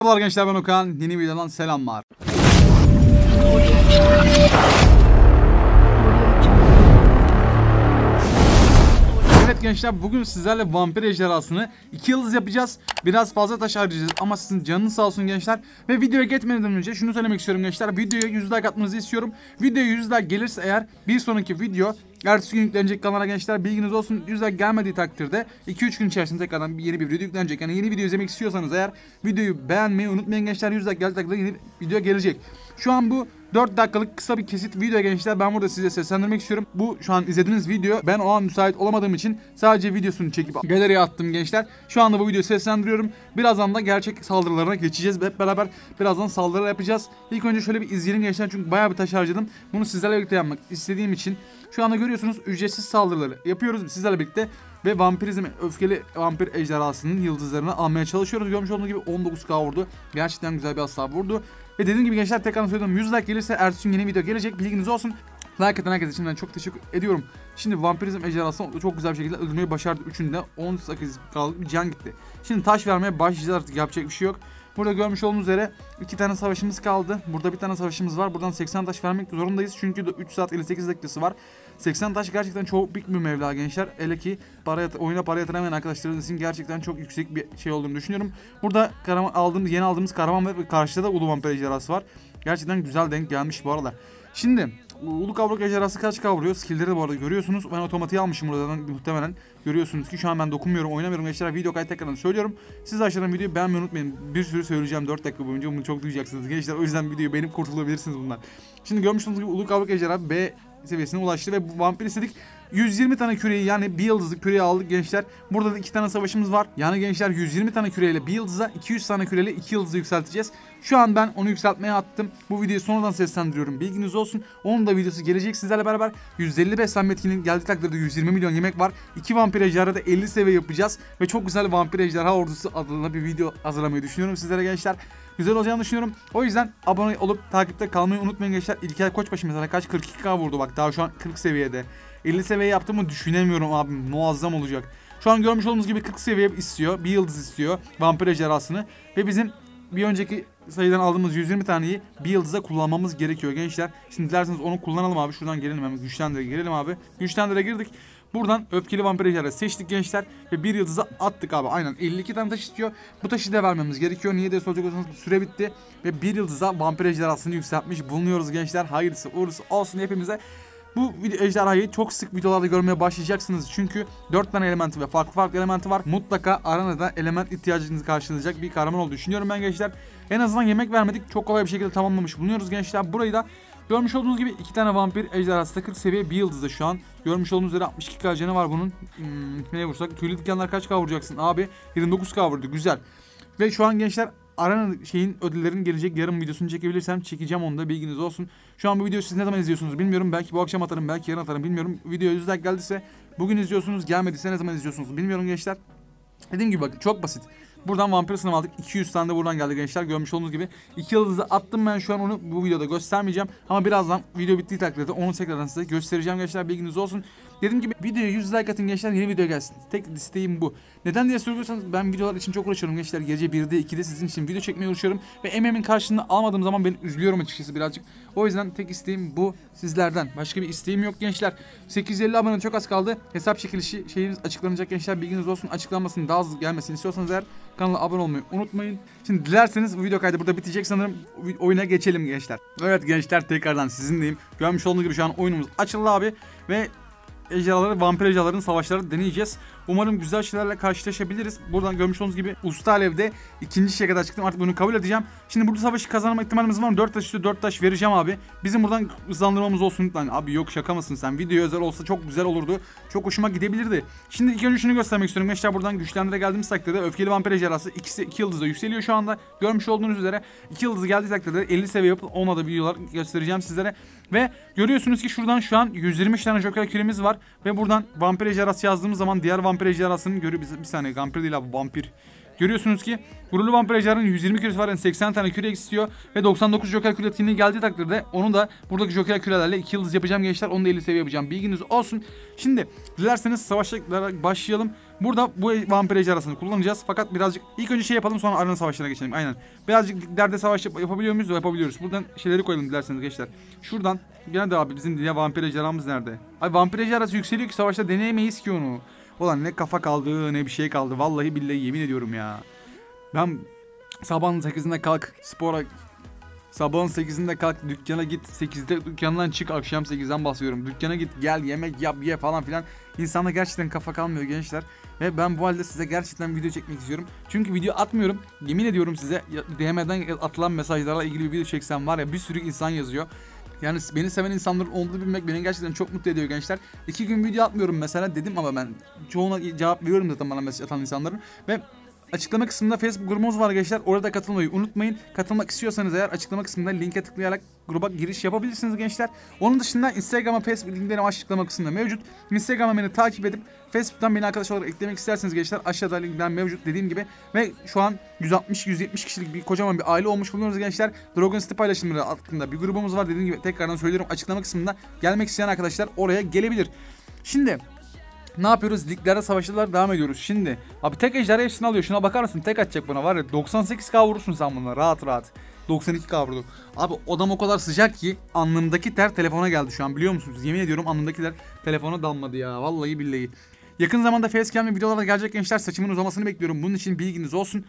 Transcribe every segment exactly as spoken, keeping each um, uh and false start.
Merhabalar gençler, ben Okan. Yeni videodan selamlar. Evet gençler, bugün sizlerle vampir ejderhasını iki yıldız yapacağız. Biraz fazla taş harcayacağız ama sizin canınız sağ olsun gençler. Ve videoya geçmeden önce şunu söylemek istiyorum gençler. Videoya yüz like atmanızı istiyorum. Videoya yüz like gelirse eğer bir sonraki video ertesi gün yüklenecek kanala gençler, bilginiz olsun. yüz like gelmediği takdirde iki üç gün içerisinde tekrardan yeni bir video yüklenecek. Yani yeni video izlemek istiyorsanız eğer videoyu beğenmeyi unutmayın gençler. yüz like geldiği takdirde yeni video gelecek. Şu an bu dört dakikalık kısa bir kesit video gençler. Ben burada size seslendirmek istiyorum. Bu şu an izlediğiniz video, ben o an müsait olamadığım için sadece videosunu çekip galeriye attım gençler. Şu anda bu videoyu seslendiriyorum. Birazdan da gerçek saldırılarına geçeceğiz. Hep beraber birazdan saldırılar yapacağız. İlk önce şöyle bir izleyelim gençler, çünkü bayağı bir taş harcadım. Bunu sizlerle birlikte yapmak istediğim için şu anda görüyorsunuz ücretsiz saldırıları yapıyoruz sizlerle birlikte. Ve vampirizm, öfkeli vampir ejderhasının yıldızlarını almaya çalışıyoruz. Görmüş olduğunuz gibi on dokuz K vurdu. Gerçekten güzel bir hasar vurdu. Ve dediğim gibi gençler, tekrar söylüyorum, yüz like gelirse ertesi gün yeni video gelecek, bilginiz olsun. Like atan herkese şimdiden çok teşekkür ediyorum. Şimdi vampirizm ejderhasını çok güzel bir şekilde öldürmeyi başardı. Üçünde on sekiz K'lık bir can gitti. Şimdi taş vermeye başlayacağız, artık yapacak bir şey yok. Burada görmüş olduğunuz üzere iki tane savaşımız kaldı. Burada bir tane savaşımız var. Buradan seksen taş vermek zorundayız. Çünkü üç saat elli sekiz dakikası var. seksen taş gerçekten çok büyük bir meblağ gençler. Hele ki para oyuna para yatıramayan arkadaşlarımız için gerçekten çok yüksek bir şey olduğunu düşünüyorum. Burada karaman aldığımız, yeni aldığımız kahraman ve karşıda da ulu vampir ejderhası var. Gerçekten güzel denk gelmiş bu arada. Şimdi ulu kavruk ejderhası kaç kavuruyor? Skill'leri de bu arada görüyorsunuz. Ben otomatiğe almışım buradan muhtemelen. Görüyorsunuz ki şu an ben dokunmuyorum, oynamıyorum gençler. Video kayıt tekrardan söylüyorum. Siz de aşağıdan videoyu beğenmeyi unutmayın. Bir sürü söyleyeceğim dört dakika boyunca. Bunu çok duyacaksınız gençler. O yüzden videoyu beğenip kurtulabilirsiniz bundan. Şimdi görmüş olduğunuz gibi ulu kavruk ejderha B seviyesine ulaştı ve bu vampir istedik. yüz yirmi tane küreyi, yani bir yıldızlık küreyi aldık gençler. Burada da iki tane savaşımız var. Yani gençler yüz yirmi tane küreyle bir yıldıza, iki yüz tane küreyle iki yıldızı yükselteceğiz. Şu an ben onu yükseltmeye attım. Bu videoyu sonradan seslendiriyorum, bilginiz olsun. Onun da videosu gelecek sizlerle beraber. yüz elli beslenme etkinliğinin geldiği takdirde yüz yirmi milyon yemek var. iki vampir ejderha da elli seviye yapacağız. Ve çok güzel vampir ejderha ordusu adına bir video hazırlamayı düşünüyorum sizlere gençler. Güzel olacağını düşünüyorum. O yüzden abone olup takipte kalmayı unutmayın gençler. İlker Koçbaşı mesela kaç, kırk iki K vurdu, bak daha şu an kırk seviyede. elli seviye yaptığımı düşünemiyorum abi, muazzam olacak. Şu an görmüş olduğunuz gibi kırk seviye istiyor, bir yıldız istiyor vampir ejderhasını. Ve bizim bir önceki sayıdan aldığımız yüz yirmi taneyi bir yıldıza kullanmamız gerekiyor gençler. Şimdi dilerseniz onu kullanalım abi. Şuradan gelelim hemen, güçlendire girelim abi. Güçlendire girdik. Buradan öfkeli vampir ejderhası seçtik gençler ve bir yıldıza attık abi. Aynen elli iki tane taş istiyor. Bu taşı da vermemiz gerekiyor. Niye diye soracak olursanız süre bitti ve bir yıldıza vampir ejderhasını yükseltmiş bulunuyoruz gençler. Hayırlısı uğurlusu olsun hepimize. Bu ejderhayı çok sık videolarda görmeye başlayacaksınız. Çünkü dört tane elementi ve farklı farklı elementi var. Mutlaka aranada element ihtiyacınızı karşılayacak bir kahraman olduğunu düşünüyorum ben gençler. En azından yemek vermedik. Çok kolay bir şekilde tamamlamış bulunuyoruz gençler. Burayı da görmüş olduğunuz gibi iki tane vampir ejderhası da kırk seviye bir yıldızda şu an. Görmüş olduğunuz üzere altmış iki K canı var bunun. Hmm, neye vursak? Tüylü dikenler kaç K vuracaksın abi? yirmi dokuz K vurdu. Güzel. Ve şu an gençler Arana şeyin ödüllerinin gelecek yarın videosunu çekebilirsem çekeceğim, onu da bilginiz olsun. Şu an bu videoyu siz ne zaman izliyorsunuz bilmiyorum. Belki bu akşam atarım, belki yarın atarım bilmiyorum. Video yüz like geldiyse bugün izliyorsunuz, gelmediyse ne zaman izliyorsunuz bilmiyorum gençler. Dediğim gibi bakın çok basit. Buradan vampir sınavı aldık. iki yüz tane de buradan geldi gençler. Görmüş olduğunuz gibi iki yıldızı attım ben şu an, onu bu videoda göstermeyeceğim. Ama birazdan video bittiği takdirde onu tekrardan size göstereceğim gençler, bilginiz olsun. Dediğim gibi videoya yüz like atın gençler, yeni video gelsin. Tek isteğim bu. Neden diye soruyorsanız ben videolar için çok uğraşıyorum gençler. Gece birde ikide sizin için video çekmeye uğraşıyorum. Ve emeğimin karşılığını almadığım zaman ben üzülüyorum açıkçası birazcık. O yüzden tek isteğim bu sizlerden. Başka bir isteğim yok gençler. sekiz yüz elli abone çok az kaldı. Hesap çekilişi şeyimiz açıklanacak gençler, bilginiz olsun. Açıklanmasının daha hızlı gelmesini istiyorsanız eğer kanala abone olmayı unutmayın. Şimdi dilerseniz bu video kaydı burada bitecek sanırım. Oyuna geçelim gençler. Evet gençler, tekrardan sizinleyim. Görmüş olduğunuz gibi şu an oyunumuz açıldı abi. Ve ejderhaları, vampir ejderhaların savaşları deneyeceğiz. Umarım güzel şeylerle karşılaşabiliriz. Buradan görmüş olduğunuz gibi usta alevde ikinci şeye kadar çıktım. Artık bunu kabul edeceğim. Şimdi burada savaşı kazanma ihtimalimiz var mı? dört taş üstü dört taş vereceğim abi. Bizim buradan hızlandırmamız olsun lütfen. Abi yok, şaka mısın sen? Video özel olsa çok güzel olurdu. Çok hoşuma gidebilirdi. Şimdi ilk önce şunu göstermek istiyorum. Gençler buradan güçlendire geldiğimiz takdirde öfkeli vampir ejderhası ikisi iki yıldızda yükseliyor şu anda. Görmüş olduğunuz üzere iki yıldızı geldiği takdirde elli seviye yapıp ona da videolar göstereceğim sizlere. Ve görüyorsunuz ki şuradan şu an yüz yirmi tane joker küremiz var. Ve buradan vampir ejderhası yazdığımız zaman diğer vampir ejderhasının görüyor. Bir, bir saniye, vampir değil abi, vampir. Görüyorsunuz ki gururlu vampir ejderhanın yüz yirmi küresi var, yani seksen tane küre istiyor ve doksan dokuz joker küre etkinliği geldiği takdirde onu da buradaki joker kürelerle iki yıldız yapacağım gençler. Onu da elli seviye yapacağım, bilginiz olsun. Şimdi dilerseniz savaşlara başlayalım. Burada bu vampir ejderhasını kullanacağız. Fakat birazcık ilk önce şey yapalım, sonra arena savaşlarına geçelim. Aynen. Birazcık liglerde savaş yap yapabiliyor muyuz? Yapabiliyoruz. Buradan şeyleri koyalım dilerseniz gençler. Şuradan. Gene de abi bizim diye vampir ejderhamız nerede? Ay vampir ejderhası yükseliyor ki savaşta deneyemeyiz ki onu. Ulan ne kafa kaldı ne bir şey kaldı. Vallahi billahi yemin ediyorum ya. Ben sabahın sekizinde kalk spora, sabahın sekizinde kalk dükkana git, sekizde dükkandan çık, akşam sekizden basıyorum. Dükkana git, gel yemek yap ye falan filan. İnsanda gerçekten kafa kalmıyor gençler. Ve ben bu halde size gerçekten video çekmek istiyorum. Çünkü video atmıyorum. Yemin ediyorum size, D M'den atılan mesajlarla ilgili bir video çeksem var ya, bir sürü insan yazıyor. Yani beni seven insanların olduğunu bilmek beni gerçekten çok mutlu ediyor gençler. İki gün video atmıyorum mesela dedim ama ben çoğuna cevap veriyorum zaten bana mesaj atan insanların. Ve açıklama kısmında Facebook grubumuz var gençler. Orada katılmayı unutmayın. Katılmak istiyorsanız eğer açıklama kısmında linke tıklayarak gruba giriş yapabilirsiniz gençler. Onun dışında Instagram ve Facebook linklerim açıklama kısmında mevcut. Instagram'a beni takip edip Facebook'tan beni arkadaş olarak eklemek isterseniz gençler aşağıda linkler mevcut dediğim gibi. Ve şu an yüz altmış yüz yetmiş kişilik bir kocaman bir aile olmuş bulunuyoruz gençler. Dragon City paylaşımları hakkında bir grubumuz var dediğim gibi, tekrardan söylüyorum, açıklama kısmında gelmek isteyen arkadaşlar oraya gelebilir. Şimdi ne yapıyoruz? Liglerde savaşçılar devam ediyoruz. Şimdi abi tek ejderha hepsini alıyor. Şuna bakar mısın? Tek atacak bana var ya, doksan sekiz K vurursun sen bununla rahat rahat. doksan iki K vurdu. Abi odam o kadar sıcak ki alnımdaki ter telefona geldi şu an, biliyor musunuz? Yemin ediyorum alnımdaki ter telefona dalmadı ya. Vallahi billahi. Yakın zamanda facecam ve videolarda gelecek gençler, saçımın uzamasını bekliyorum. Bunun için bilginiz olsun.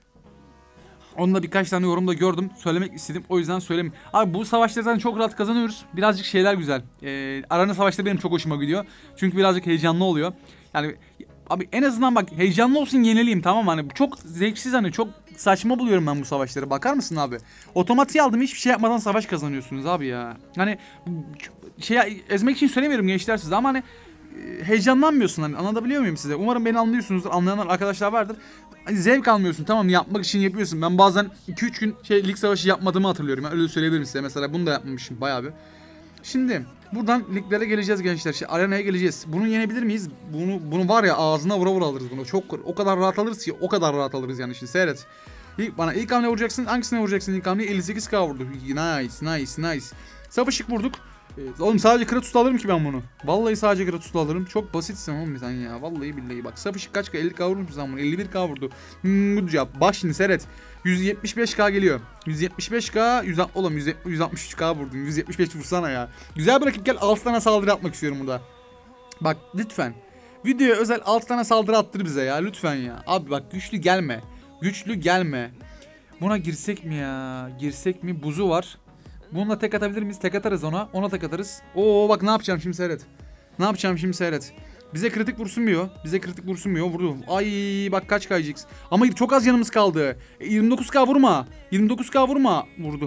Onu da birkaç tane yorumda gördüm. Söylemek istedim. O yüzden söyleyeyim. Abi bu savaşlardan çok rahat kazanıyoruz. Birazcık şeyler güzel. Ee, arena savaşları benim çok hoşuma gidiyor. Çünkü birazcık heyecanlı oluyor. Yani abi en azından bak heyecanlı olsun, yenileyim, tamam mı? Hani çok zevksiz, hani çok saçma buluyorum ben bu savaşları. Bakar mısın abi? Otomatiği aldım, hiçbir şey yapmadan savaş kazanıyorsunuz abi ya. Hani şey ezmek için söylemiyorum gençler size ama hani heyecanlanmıyorsun, hani anlatabiliyor muyum size? Umarım beni anlıyorsunuzdur. Anlayanlar arkadaşlar vardır. Hani zevk almıyorsun, tamam, yapmak için yapıyorsun. Ben bazen iki üç gün şey lig savaşı yapmadığımı hatırlıyorum. Yani öyle söyleyebilirim size. Mesela bunu da yapmamışım bayağı bir. Şimdi buradan liglere geleceğiz gençler. Şey, arenaya geleceğiz. Bunu yenebilir miyiz? Bunu bunu var ya, ağzına vura vura alırız bunu. Çok o kadar rahat alırız ki, o kadar rahat alırız yani. Şimdi seyret. İlk, bana ilk hamle vuracaksın. Hangisine vuracaksın ilk hamleyi? elli sekiz K vurdu. Nice, nice, nice. Savaşık vurduk. Ee, oğlum sadece Kratos'ta alırım ki ben bunu. Vallahi sadece Kratos'ta alırım. Çok basitsin oğlum sen ya. Vallahi billahi bak. Savaşık kaç K? elli K vurmuş sen bunu. elli bir K vurdu. Hmm, bu cevap. Bak şimdi seyret. yüz yetmiş beş K geliyor. yüz yetmiş beş K. yüz, oğlum yüz altmış üç K vurdun. yüz yetmiş beş vursana ya. Güzel bırakıp gel altı tane saldırı atmak istiyorum burada. Bak lütfen. Videoya özel altı tane saldırı attır bize ya. Lütfen ya. Abi bak güçlü gelme. Güçlü gelme. Buna girsek mi ya? Girsek mi? Buzu var. Bununla tek atabilir miyiz? Tek atarız ona. Ona tek atarız. Oo bak ne yapacağım şimdi seyret. Ne yapacağım şimdi seyret. Bize kritik vursunmuyor. Bize kritik vursunmuyor. Vurdu. Ay bak kaç kayacağız. Ama çok az yanımız kaldı. E, yirmi dokuz K vurma. yirmi dokuz K vurma. Vurdu.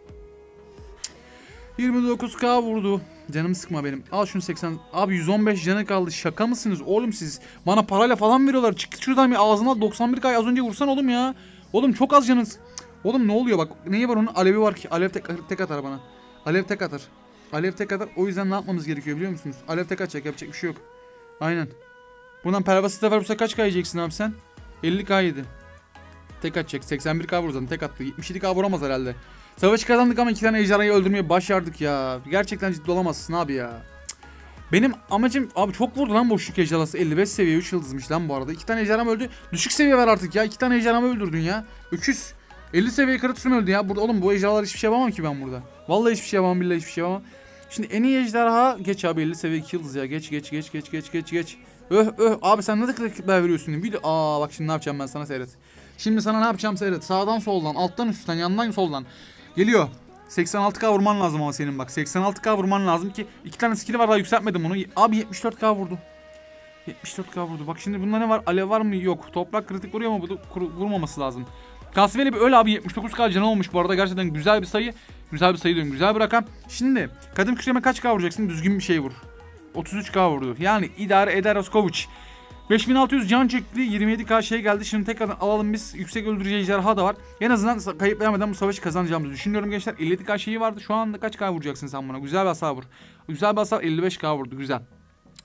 yirmi dokuz K vurdu. Canımı sıkma benim. Al şunu seksen. Abi yüz on beş canı kaldı. Şaka mısınız oğlum siz? Bana parayla falan veriyorlar. Çık şuradan bir ağzına doksan bir K az önce vursan oğlum ya. Oğlum çok az canınız. Oğlum ne oluyor bak. Neyi var onun? Alevi var ki. Alev tek, tek atar bana. Alev tek atar. Alev tek atar. O yüzden ne yapmamız gerekiyor biliyor musunuz? Alev tek atacak. Yapacak bir şey yok. Aynen. Bundan pervasite var. Bu sefer kaç K yiyeceksin abi sen? elli K yedi. Tek atacak. seksen bir K vurdu. Tek attı. yetmiş yedi K vuramaz herhalde. Savaşı kazandık ama iki tane ejderhayı öldürmeye başardık ya. Gerçekten ciddi olamazsın abi ya. Benim amacım abi çok vurdu lan boşluk ejderhası. elli beş seviye üç yıldızmış lan bu arada. iki tane ejderham öldü. Düşük seviye ver artık ya. iki tane ejderhamı öldürdün ya. öküz. elli seviye Kratos'um öldü ya. Burada oğlum bu ejderhalar hiçbir şey yapamam ki ben burada. Vallahi hiçbir şey yapamam, billahi hiçbir şey yapamam. Şimdi en iyi ejderha geç abi, elli seviye iki yıldız ya. Geç geç geç geç geç geç geç. Öh öh abi sen ne rakipler veriyorsun? Video aa bak şimdi ne yapacağım ben sana, seyret. Şimdi sana ne yapacağım seyret. Sağdan soldan, alttan üstten, yandan soldan. Geliyor. seksen altı K vurman lazım ama senin bak. seksen altı K vurman lazım ki iki tane skill'i var, daha yükseltmedim onu. Abi yetmiş dört K vurdu. yetmiş dört K vurdu. Bak şimdi bunda ne var? Alev var mı? Yok. Toprak kritik vuruyor ama bu vurmaması lazım. Kasveli bir öyle abi, yetmiş dokuz K canı olmuş bu arada. Gerçekten güzel bir sayı. Güzel bir sayı diyorum. Güzel bir rakam. Şimdi kadın kükreme kaç K vuracaksın? Düzgün bir şey vur. otuz üç K vurdu. Yani idare eder Oskoviç. beş bin altı yüz can çekti. yirmi yedi K şey geldi. Şimdi tekrardan alalım biz. Yüksek öldürücü ejderha da var. En azından kayıp vermeden bu savaşı kazanacağımızı düşünüyorum gençler. elli yedi K şeyi vardı. Şu anda kaç K vuracaksın sen buna? Güzel bir hasar vur. Güzel bir hasar, elli beş K vurdu. Güzel.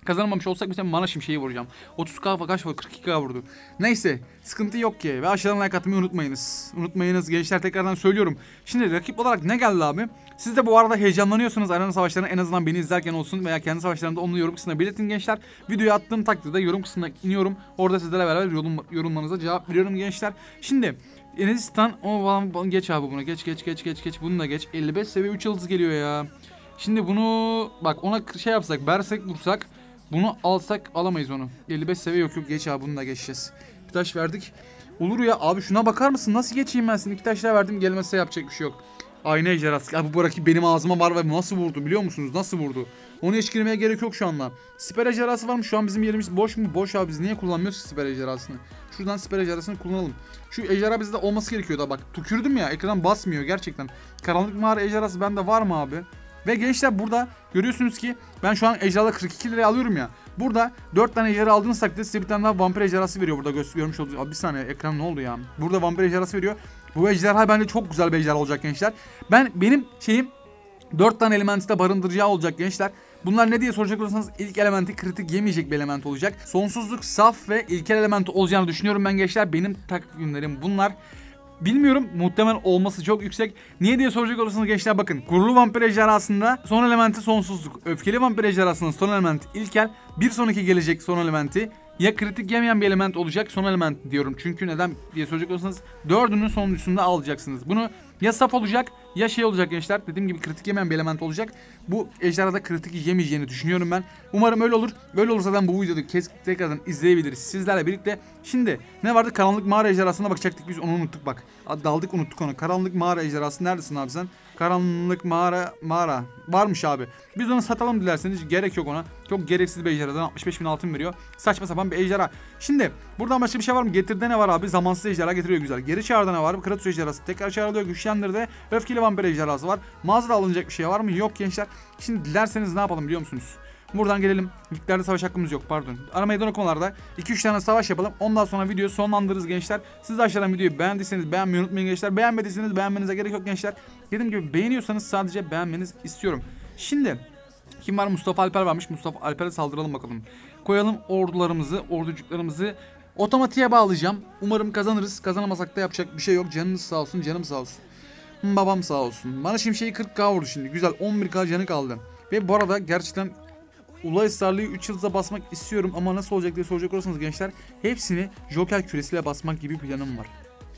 Kazanamamış olsak mesela mana şimşeği vuracağım. otuz k kaç vurdu? kırk iki k vurdu. Neyse sıkıntı yok ki. Ve aşağıdan like atmayı unutmayınız. Unutmayınız gençler, tekrardan söylüyorum. Şimdi rakip olarak ne geldi abi? Siz de bu arada heyecanlanıyorsanız arena savaşlarına, en azından beni izlerken olsun veya kendi savaşlarında onu yorum kısmına belirtin gençler. Videoyu attığım takdirde yorum kısmına iniyorum. Orada sizlerle beraber yorum, yorumlarınıza cevap veriyorum gençler. Şimdi Enesistan o geç abi bunu. Geç geç geç geç geç. Bunu da geç. elli beş seviye üç yıldız geliyor ya. Şimdi bunu bak ona şey yapsak, bersek vursak, bunu alsak alamayız onu. elli beş seviye yok yok, geç abi, bunu da geçeceğiz. Bir taş verdik. Olur ya abi, şuna bakar mısın? Nasıl geçeyim ben seni? İki taş daha verdim, gelmezse yapacak bir şey yok. Ayna ejderhası. Abi bu rakip benim ağzıma var ve nasıl vurdu biliyor musunuz? Nasıl vurdu? Onu hiç girmeye gerek yok şu anda. Siper ejderhası var mı? Şu an bizim yerimiz boş mu? Boş abi, biz niye kullanmıyoruz ki siper ejderhasını? Şuradan siper ejderhasını kullanalım. Şu ejderha bizde olması gerekiyor da bak. Tükürdüm ya, ekran basmıyor gerçekten. Karanlık mağara ejderhası bende var mı abi? Ve gençler burada görüyorsunuz ki ben şu an ejderha kırk iki liraya alıyorum ya. Burada dört tane ejderha aldığınız takdirde size bir tane daha vampir ejderhası veriyor. Burada görmüş olduğunuz. Abi bir saniye, ekran ne oldu ya? Burada vampir ejderhası veriyor. Bu ejderha bence çok güzel bir ejderha olacak gençler. Ben benim şeyim dört tane elementi de barındıracağı olacak gençler. Bunlar ne diye soracak olursanız, ilk elementi kritik yemeyecek bir element olacak. Sonsuzluk, saf ve ilkel elementi olacağını düşünüyorum ben gençler. Benim takvimlerim bunlar. Bilmiyorum, muhtemelen olması çok yüksek. Niye diye soracak olursanız gençler, bakın. Gururlu vampir ejderhasında son elementi sonsuzluk. Öfkeli vampir ejderhasında son elementi ilkel. Bir sonraki gelecek son elementi ya kritik yemeyen bir element olacak, son element diyorum. Çünkü neden diye soracak olursanız dördünün sonuncusunda alacaksınız. Bunu ya saf olacak ya şey olacak gençler. Dediğim gibi kritik yemeyen bir element olacak. Bu ejderhada kritik yemeyeceğini düşünüyorum ben. Umarım öyle olur. Böyle olursa zaten bu videoda kes tekrardan izleyebiliriz sizlerle birlikte. Şimdi ne vardı? Karanlık mağara ejderhasına bakacaktık, biz onu unuttuk bak. Daldık unuttuk onu. Karanlık mağara ejderhası neredesin abi sen? Karanlık mağara mağara varmış abi. Biz onu satalım dilerseniz, gerek yok ona. Çok gereksiz bir ejderhadan altmış beş bin altın veriyor. Saçma sapan bir ejderha. Şimdi buradan başka bir şey var mı? Getirde ne var abi? Zamansız ejderha getiriyor, güzel. Geri çağırda ne var? Kratos ejderhası tekrar çağrılıyor, güçlendirdi. Öfkeli vampir ejderhası var. Mağazada alınacak bir şey var mı? Yok gençler. Şimdi dilerseniz ne yapalım biliyor musunuz? Buradan gelelim. Liglerde savaş hakkımız yok, pardon. Ara meydan okumalarda iki üç tane savaş yapalım. Ondan sonra videoyu sonlandırırız gençler. Siz de aşağıdan videoyu beğendiyseniz beğenmeyi unutmayın gençler. Beğenmediyseniz beğenmenize gerek yok gençler. Dediğim gibi beğeniyorsanız sadece beğenmeniz istiyorum. Şimdi kim var? Mustafa Alper varmış. Mustafa Alper'e saldıralım bakalım. Koyalım ordularımızı, orducuklarımızı. Otomatiğe bağlayacağım. Umarım kazanırız. Kazanamasak da yapacak bir şey yok. Canınız sağ olsun, canım sağ olsun. Babam sağ olsun. Bana şimşeği kırk k vurdu şimdi. Güzel, on bir k canı kaldı. Ve bu arada gerçekten Ulay ısrarlıyı üç yıldıza basmak istiyorum ama nasıl olacak diye soracak olursanız gençler, hepsini Joker küresiyle basmak gibi planım var.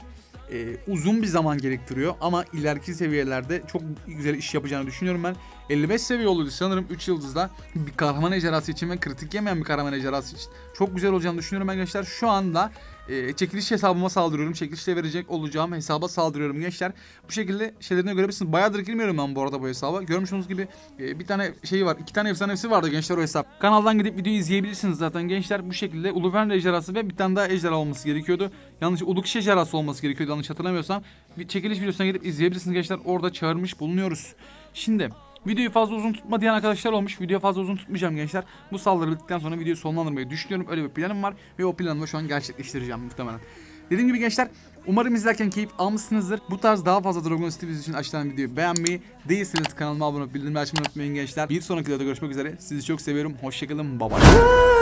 Ee, uzun bir zaman gerektiriyor ama ileriki seviyelerde çok güzel iş yapacağını düşünüyorum ben. elli beş seviye oldu sanırım üç yıldızda. Bir kahraman ejderhası için ve kritik yemeyen bir kahraman ejderhası için çok güzel olacağını düşünüyorum ben gençler. Şu anda e, çekiliş hesabıma saldırıyorum. Çekilişte verecek olacağım hesaba saldırıyorum gençler. Bu şekilde şeylerine görebilirsiniz. Bayağıdır girmiyorum ben bu arada bu hesaba. Görmüş olduğunuz gibi e, bir tane şeyi var. iki tane efsanesi vardı gençler o hesap. Kanaldan gidip videoyu izleyebilirsiniz zaten gençler. Bu şekilde Uluvern ejderhası ve bir tane daha ejderha olması gerekiyordu. Yanlış Ulukş ejderhası olması gerekiyordu yanlış hatırlamıyorsam. Bir çekiliş videosuna gidip izleyebilirsiniz gençler. Orada çağırmış bulunuyoruz. Şimdi videoyu fazla uzun tutma diyen arkadaşlar olmuş. Videoyu fazla uzun tutmayacağım gençler. Bu saldırı bittikten sonra videoyu sonlandırmayı düşünüyorum. Öyle bir planım var ve o planımı şu an gerçekleştireceğim muhtemelen. Dediğim gibi gençler, umarım izlerken keyif almışsınızdır. Bu tarz daha fazla Dragon City videosu için aşağıdan videoyu beğenmeyi, değilseniz kanalıma abone olup bildirimleri açmayı unutmayın gençler. Bir sonraki videoda görüşmek üzere. Sizi çok seviyorum. Hoşçakalın. Bye bye.